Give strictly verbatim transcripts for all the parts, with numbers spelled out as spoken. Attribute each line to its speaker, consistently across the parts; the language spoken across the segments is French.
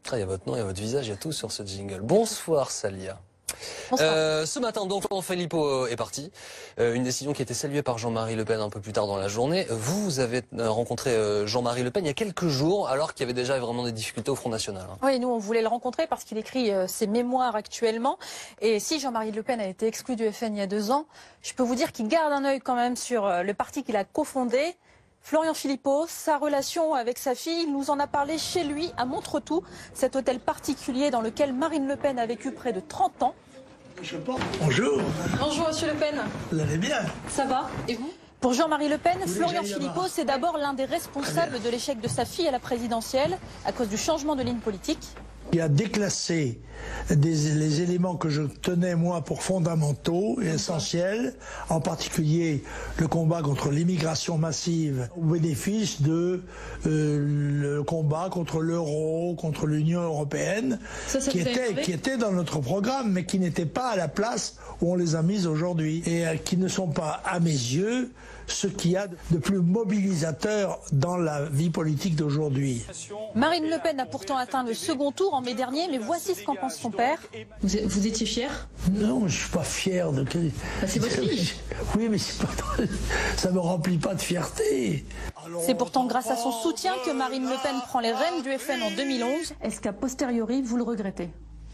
Speaker 1: Ah, il y a votre nom, il y a votre visage, il y a tout sur ce jingle. Bonsoir Salia.
Speaker 2: Bonsoir.
Speaker 1: Euh, ce matin, donc, Florent Philippot est parti. Euh, une décision qui a été saluée par Jean-Marie Le Pen un peu plus tard dans la journée. Vous, vous avez rencontré euh, Jean-Marie Le Pen il y a quelques jours, alors qu'il y avait déjà vraiment des difficultés au Front National. Hein.
Speaker 2: Oui, nous, on voulait le rencontrer parce qu'il écrit euh, ses mémoires actuellement. Et si Jean-Marie Le Pen a été exclu du F N il y a deux ans, je peux vous dire qu'il garde un œil quand même sur euh, le parti qu'il a cofondé. Florian Philippot, sa relation avec sa fille, il nous en a parlé chez lui à Montretout, cet hôtel particulier dans lequel Marine Le Pen a vécu près de trente ans.
Speaker 3: Je pense. Bonjour.
Speaker 2: Bonjour Monsieur Le Pen.
Speaker 3: Vous allez bien?
Speaker 2: Ça va? Et vous? Pour Jean-Marie Le Pen,
Speaker 3: vous
Speaker 2: Florian Philippot, c'est d'abord l'un des responsables de l'échec de sa fille à la présidentielle à cause du changement de ligne politique.
Speaker 3: Il a déclassé des, les éléments que je tenais moi pour fondamentaux et essentiels, en particulier le combat contre l'immigration massive au bénéfice de euh, le combat contre l'euro, contre l'Union européenne, ça, ça qui, était, qui était dans notre programme, mais qui n'était pas à la place où on les a mises aujourd'hui, et euh, qui ne sont pas, à mes yeux, ce qu'il y a de plus mobilisateur dans la vie politique d'aujourd'hui.
Speaker 2: Marine Le Pen a pourtant atteint le second tour en mai dernier, mais voici ce qu'en pense son père.
Speaker 4: Vous, vous étiez fier?
Speaker 3: Non, je ne suis pas fier de...
Speaker 4: Bah, c'est votre fille.
Speaker 3: Oui, mais c'est pas... ça ne me remplit pas de fierté.
Speaker 2: C'est pourtant grâce à son soutien que Marine Le Pen prend les rênes du F N en deux mille onze. Est-ce qu'à posteriori, vous le regrettez?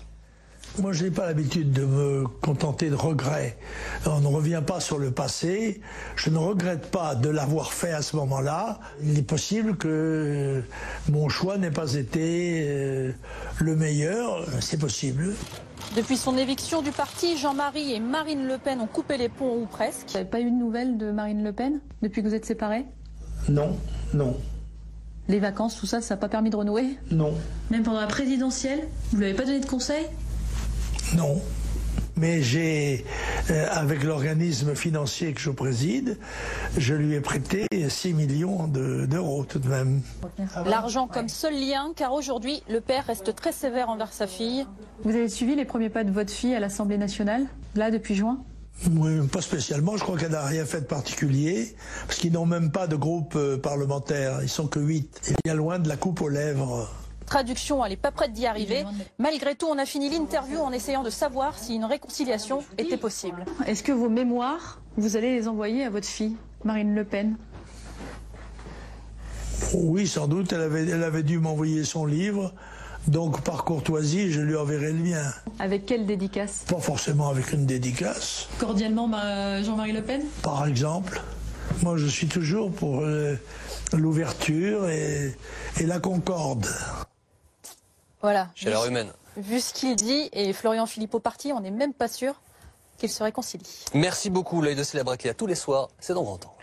Speaker 3: Moi, je n'ai pas l'habitude de me contenter de regrets. On ne revient pas sur le passé. Je ne regrette pas de l'avoir fait à ce moment-là. Il est possible que mon choix n'ait pas été le meilleur. C'est possible.
Speaker 2: Depuis son éviction du parti, Jean-Marie et Marine Le Pen ont coupé les ponts, ou presque. Vous n'avez pas eu de nouvelles de Marine Le Pen depuis que vous êtes séparés?
Speaker 3: Non, non.
Speaker 2: Les vacances, tout ça, ça n'a pas permis de renouer?
Speaker 3: Non.
Speaker 4: Même pendant la présidentielle, vous ne lui avez pas donné de conseils?
Speaker 3: Non, mais j'ai, euh, avec l'organisme financier que je préside, je lui ai prêté six millions d'euros tout de même.
Speaker 2: L'argent comme seul lien, car aujourd'hui, le père reste très sévère envers sa fille.
Speaker 5: Vous avez suivi les premiers pas de votre fille à l'Assemblée nationale, là, depuis juin?
Speaker 3: Oui, pas spécialement. Je crois qu'elle n'a rien fait de particulier, parce qu'ils n'ont même pas de groupe euh, parlementaire. Ils sont que huit. Et bien loin de la coupe aux lèvres.
Speaker 2: Traduction, elle n'est pas prête d'y arriver. Malgré tout, on a fini l'interview en essayant de savoir si une réconciliation était possible.
Speaker 5: Est-ce que vos mémoires, vous allez les envoyer à votre fille, Marine Le Pen?
Speaker 3: Oui, sans doute. Elle avait, elle avait dû m'envoyer son livre. Donc, par courtoisie, je lui enverrai le mien.
Speaker 5: Avec quelle dédicace?
Speaker 3: Pas forcément avec une dédicace.
Speaker 4: Cordialement, Jean-Marie Le Pen?
Speaker 3: Par exemple. Moi, je suis toujours pour euh, l'ouverture et, et la concorde.
Speaker 2: Voilà.
Speaker 1: Chaleur humaine.
Speaker 2: Vu ce qu'il dit, et Florian Philippot parti, on n'est même pas sûr qu'il se réconcilie.
Speaker 1: Merci beaucoup, l'œil de Célébrité à tous les soirs, c'est dans Grand Angle.